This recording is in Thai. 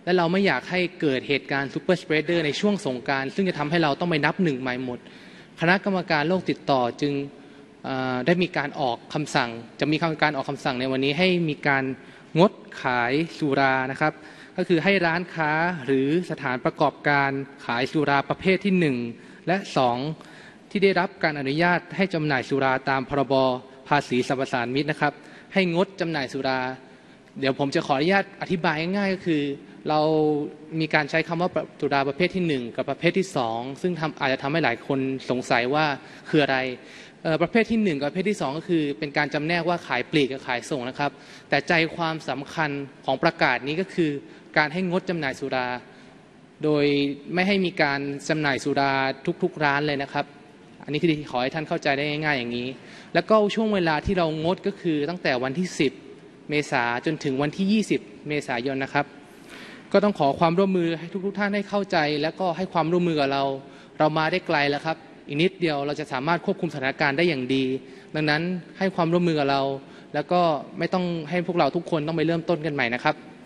และเราไม่อยากให้เกิดเหตุการณ์ซูเปอร์สเปรดเดอร์ในช่วงสงกรานต์ซึ่งจะทำให้เราต้องไปนับหนึ่งใหม่หมดคณะกรรมการโรคติดต่อจึงได้มีการออกคำสั่งจะมีการออกคำสั่งในวันนี้ให้มีการงดขายสุรานะครับก็คือให้ร้านค้าหรือสถานประกอบการขายสุราประเภทที่1และ2ที่ได้รับการอนุญาตให้จำหน่ายสุราตามพรบภาษีสรรพสามิตนะครับให้งดจำหน่ายสุราเดี๋ยวผมจะขออนุญาตอธิบายง่ายๆก็คือเรามีการใช้คำว่าสุราประเภทที่1กับประเภทที่2ซึ่งอาจจะทำให้หลายคนสงสัยว่าคืออะไรประเภทที่1กับประเภทที่2ก็คือเป็นการจำแนกว่าขายปลีกกับขายส่งนะครับแต่ใจความสำคัญของประกาศนี้ก็คือการให้งดจำหน่ายสุราโดยไม่ให้มีการจำหน่ายสุราทุกๆร้านเลยนะครับอันนี้คือขอให้ท่านเข้าใจได้ง่ายๆอย่างนี้แล้วก็ช่วงเวลาที่เรางดก็คือตั้งแต่วันที่10เมษายนจนถึงวันที่20เมษายนนะครับก็ต้องขอความร่วมมือให้ทุกท่านให้เข้าใจและก็ให้ความร่วมมือกับเรามาได้ไกลแล้วครับอีกนิดเดียวเราจะสามารถควบคุมสถานการณ์ได้อย่างดีดังนั้นให้ความร่วมมือกับเราแล้วก็ไม่ต้องให้พวกเราทุกคนต้องไปเริ่มต้นกันใหม่นะครับ